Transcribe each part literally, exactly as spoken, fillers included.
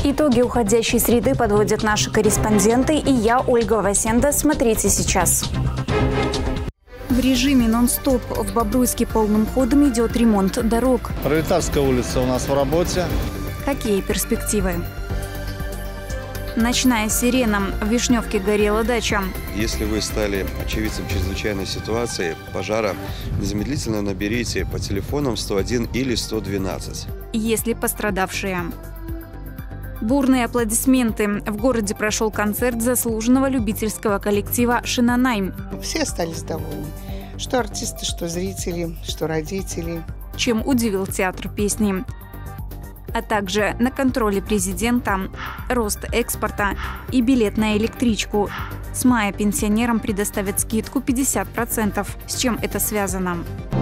Итоги уходящей среды подводят наши корреспонденты, и я, Ольга Васенда. Смотрите сейчас. В режиме нон-стоп в Бобруйске полным ходом идет ремонт дорог. Пролетарская улица у нас в работе. Какие перспективы? Ночная сирена. В Вишневке горела дача. Если вы стали очевидцем чрезвычайной ситуации, пожара, незамедлительно наберите по телефонам сто один или сто двенадцать. Есть ли пострадавшие? Бурные аплодисменты. В городе прошел концерт заслуженного любительского коллектива «Шинанай». Все остались довольны. Что артисты, что зрители, что родители. Чем удивил театр песни. А также на контроле президента, рост экспорта и билет на электричку. С мая пенсионерам предоставят скидку пятьдесят процентов. С чем это связано?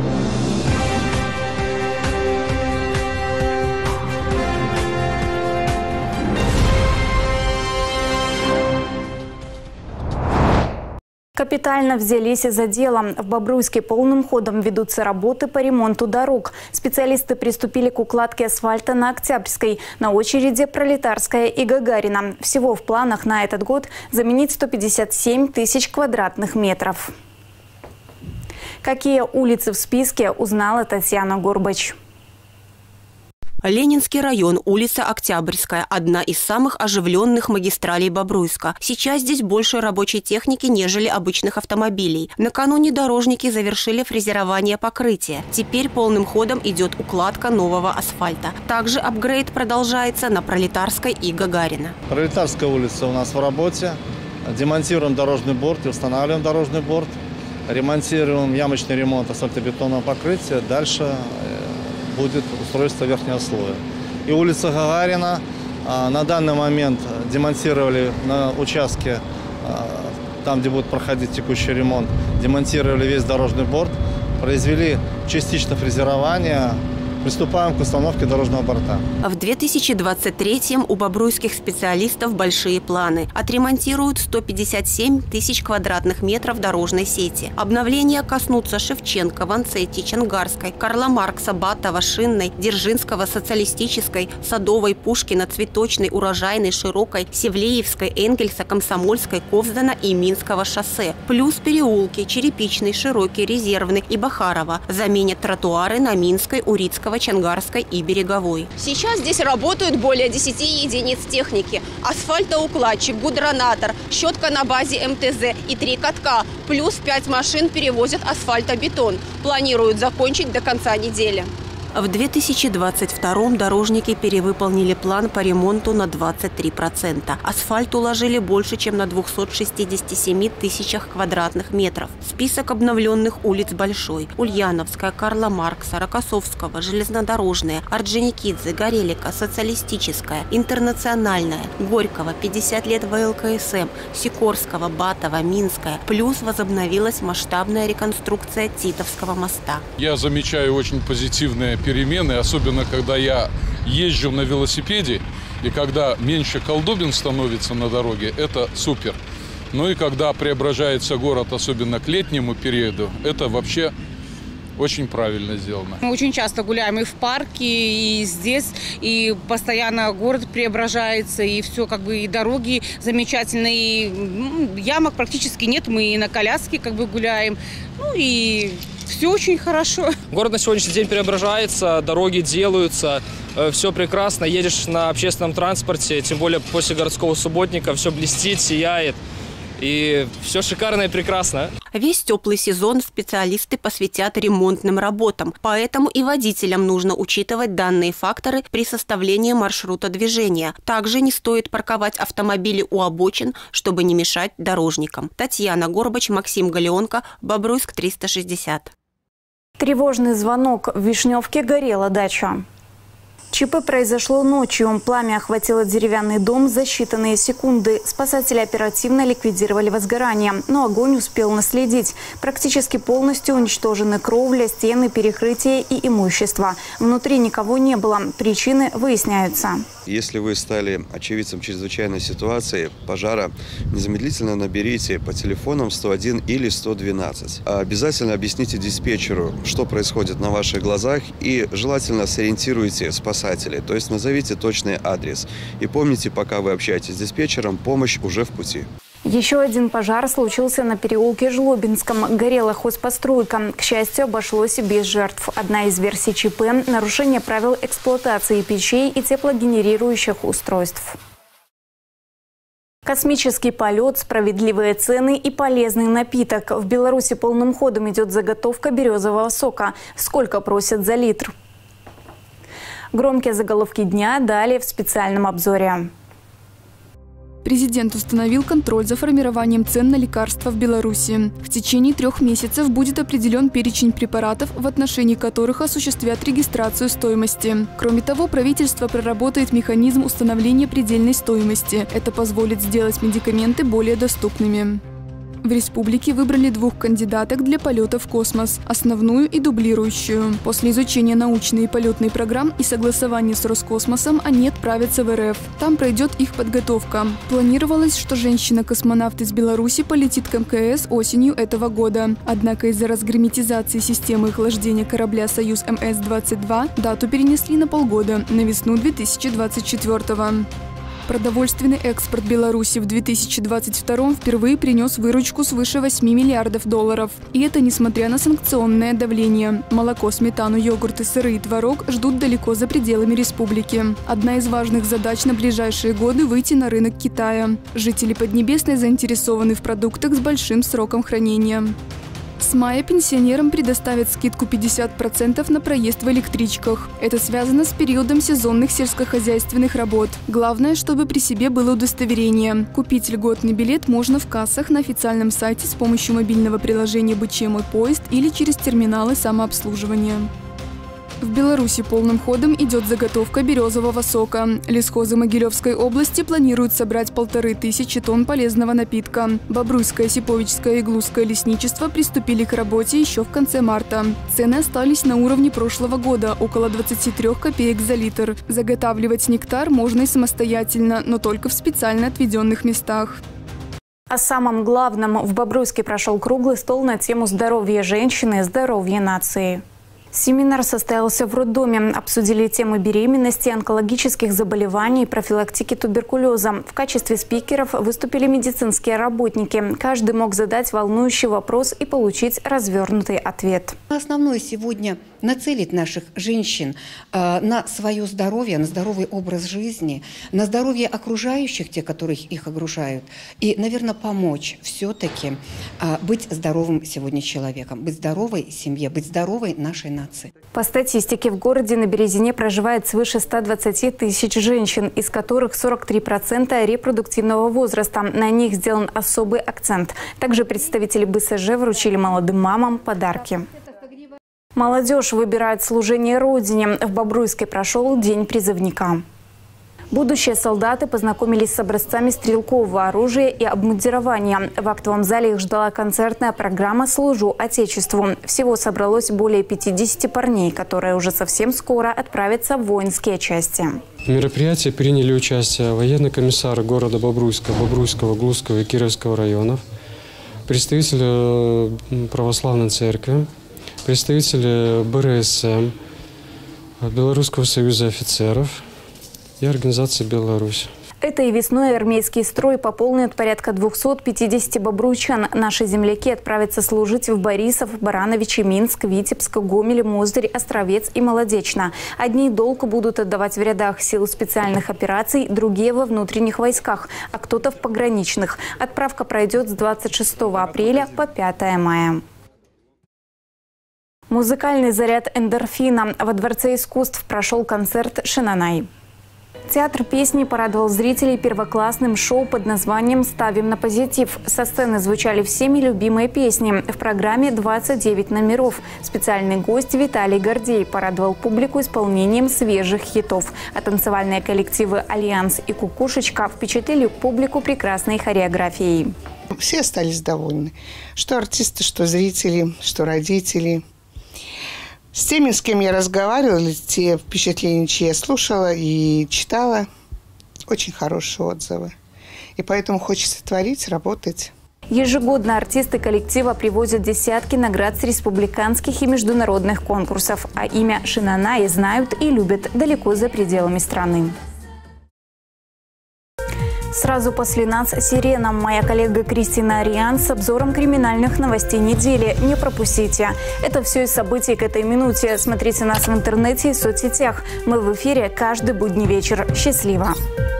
Капитально взялись за дело. В Бобруйске полным ходом ведутся работы по ремонту дорог. Специалисты приступили к укладке асфальта на Октябрьской. На очереди Пролетарская и Гагарина. Всего в планах на этот год заменить сто пятьдесят семь тысяч квадратных метров. Какие улицы в списке, узнала Татьяна Горбач. Ленинский район, улица Октябрьская – одна из самых оживленных магистралей Бобруйска. Сейчас здесь больше рабочей техники, нежели обычных автомобилей. Накануне дорожники завершили фрезерование покрытия. Теперь полным ходом идет укладка нового асфальта. Также апгрейд продолжается на Пролетарской и Гагарина. Пролетарская улица у нас в работе. Демонтируем дорожный борт и устанавливаем дорожный борт. Ремонтируем ямочный ремонт асфальтобетонного покрытия. Дальше будет устройство верхнего слоя. И улица Гагарина а, на данный момент демонтировали на участке, а, там, где будет проходить текущий ремонт, демонтировали весь дорожный борт, произвели частично фрезерование. Приступаем к установке дорожного борта. В две тысячи двадцать третьем у бобруйских специалистов большие планы. Отремонтируют сто пятьдесят семь тысяч квадратных метров дорожной сети. Обновления коснутся Шевченко, Ванцетти, Чангарской, Карла Маркса, Батова, Шинной, Дзержинского, Социалистической, Садовой, Пушкина, Цветочной, Урожайной, Широкой, Севлеевской, Энгельса, Комсомольской, Ковздана и Минского шоссе. Плюс переулки Черепичный, Широкий, Резервный и Бахарова. Заменят тротуары на Минской, Урицкого, Чангарской и Береговой. Сейчас здесь работают более десяти единиц техники. Асфальтоукладчик, гудронатор, щетка на базе эм тэ зэ и три катка. Плюс пять машин перевозят асфальтобетон. Планируют закончить до конца недели. В две тысячи двадцать втором дорожники перевыполнили план по ремонту на двадцать три процента. Асфальт уложили больше, чем на двухстах шестидесяти семи тысячах квадратных метров. Список обновленных улиц большой. Ульяновская, Карла Маркса, Рокоссовского, Железнодорожная, Орджоникидзе, Горелика, Социалистическая, Интернациональная, Горького, пятьдесят лет вэ эл ка эс эм, Сикорского, Батова, Минская. Плюс возобновилась масштабная реконструкция Титовского моста. Я замечаю очень позитивные перемены, особенно когда я езжу на велосипеде, и когда меньше колдобин становится на дороге, это супер. Ну и когда преображается город, особенно к летнему периоду, это вообще очень правильно сделано. Мы очень часто гуляем и в парке, и здесь, и постоянно город преображается, и все, как бы, и дороги замечательные, и ямок практически нет, мы и на коляске как бы гуляем, ну и все очень хорошо. Город на сегодняшний день преображается, дороги делаются, все прекрасно, едешь на общественном транспорте, тем более после городского субботника, все блестит, сияет. И все шикарно и прекрасно. Весь теплый сезон специалисты посвятят ремонтным работам. Поэтому и водителям нужно учитывать данные факторы при составлении маршрута движения. Также не стоит парковать автомобили у обочин, чтобы не мешать дорожникам. Татьяна Горбач, Максим Галеонко, Бобруйск триста шестьдесят. Тревожный звонок. В Вишневке горела дача. ЧП произошло ночью. Пламя охватило деревянный дом за считанные секунды. Спасатели оперативно ликвидировали возгорание, но огонь успел наследить. Практически полностью уничтожены кровля, стены, перекрытия и имущество. Внутри никого не было. Причины выясняются. Если вы стали очевидцем чрезвычайной ситуации, пожара, незамедлительно наберите по телефонам сто один или сто двенадцать. Обязательно объясните диспетчеру, что происходит на ваших глазах, и желательно сориентируйте спасателей спасателей. То есть назовите точный адрес. И помните, пока вы общаетесь с диспетчером, помощь уже в пути. Еще один пожар случился на переулке Жлобинском. Горела хозпостройка. К счастью, обошлось без жертв. Одна из версий ЧП – нарушение правил эксплуатации печей и теплогенерирующих устройств. Космический полет, справедливые цены и полезный напиток. В Беларуси полным ходом идет заготовка березового сока. Сколько просят за литр? Громкие заголовки дня далее в специальном обзоре. Президент установил контроль за формированием цен на лекарства в Беларуси. В течение трех месяцев будет определен перечень препаратов, в отношении которых осуществят регистрацию стоимости. Кроме того, правительство проработает механизм установления предельной стоимости. Это позволит сделать медикаменты более доступными. В республике выбрали двух кандидаток для полета в космос – основную и дублирующую. После изучения научной и полетной программ и согласования с Роскосмосом они отправятся в эр эф. Там пройдет их подготовка. Планировалось, что женщина-космонавт из Беларуси полетит к эм ка эс осенью этого года. Однако из-за разгерметизации системы охлаждения корабля «Союз эм эс двадцать два» дату перенесли на полгода – на весну две тысячи двадцать четвёртого. Продовольственный экспорт Беларуси в две тысячи двадцать втором впервые принес выручку свыше восьми миллиардов долларов. И это несмотря на санкционное давление. Молоко, сметану, йогурты, сыры и творог ждут далеко за пределами республики. Одна из важных задач на ближайшие годы – выйти на рынок Китая. Жители Поднебесной заинтересованы в продуктах с большим сроком хранения. С мая пенсионерам предоставят скидку пятьдесят процентов на проезд в электричках. Это связано с периодом сезонных сельскохозяйственных работ. Главное, чтобы при себе было удостоверение. Купить льготный билет можно в кассах на официальном сайте с помощью мобильного приложения «бэ че Мой поезд» или через терминалы самообслуживания. В Беларуси полным ходом идет заготовка березового сока. Лесхозы Могилевской области планируют собрать полторы тысячи тонн полезного напитка. Бобруйское, Сиповичское и Глузское лесничество приступили к работе еще в конце марта. Цены остались на уровне прошлого года – около двадцати трёх копеек за литр. Заготавливать нектар можно и самостоятельно, но только в специально отведенных местах. О самом главном в Бобруйске прошел круглый стол на тему здоровья женщины, здоровья нации. Семинар состоялся в роддоме. Обсудили темы беременности, онкологических заболеваний, профилактики туберкулеза. В качестве спикеров выступили медицинские работники. Каждый мог задать волнующий вопрос и получить развернутый ответ. Основное сегодня нацелить наших женщин э, на свое здоровье, на здоровый образ жизни, на здоровье окружающих, те, которые их окружают, и, наверное, помочь все-таки э, быть здоровым сегодня человеком, быть здоровой семье, быть здоровой нашей нации. По статистике, в городе на Березине проживает свыше ста двадцати тысяч женщин, из которых сорок три процента репродуктивного возраста. На них сделан особый акцент. Также представители бэ эс жэ вручили молодым мамам подарки. Молодежь выбирает служение Родине. В Бобруйске прошел День призывника. Будущие солдаты познакомились с образцами стрелкового оружия и обмундирования. В актовом зале их ждала концертная программа «Служу Отечеству». Всего собралось более пятидесяти парней, которые уже совсем скоро отправятся в воинские части. В мероприятии приняли участие военный комиссар города Бобруйска, Бобруйского, Глузского и Кировского районов, представители православной церкви, представители бэ эр эс эм, Белорусского союза офицеров и организации «Беларусь». Этой весной армейский строй пополнит порядка двухсот пятидесяти бобруйчан. Наши земляки отправятся служить в Борисов, Барановичи, Минск, Витебск, Гомель, Мозырь, Островец и Молодечно. Одни долг будут отдавать в рядах сил специальных операций, другие во внутренних войсках, а кто-то в пограничных. Отправка пройдет с двадцать шестого апреля по пятое мая. Музыкальный заряд эндорфина. Во Дворце искусств прошел концерт «Шинанай». Театр песни порадовал зрителей первоклассным шоу под названием «Ставим на позитив». Со сцены звучали всеми любимые песни. В программе двадцать девять номеров. Специальный гость Виталий Гордей порадовал публику исполнением свежих хитов. А танцевальные коллективы «Альянс» и «Кукушечка» впечатлили публику прекрасной хореографией. Все остались довольны. Что артисты, что зрители, что родители. С теми, с кем я разговаривала, те впечатления, чьи я слушала и читала, очень хорошие отзывы. И поэтому хочется творить, работать. Ежегодно артисты коллектива привозят десятки наград с республиканских и международных конкурсов, а имя Шинанаи знают и любят далеко за пределами страны. Сразу после нас «Сирена». Моя коллега Кристина Ариан с обзором криминальных новостей недели. Не пропустите. Это все из событий к этой минуте. Смотрите нас в интернете и соцсетях. Мы в эфире каждый будний вечер. Счастливо!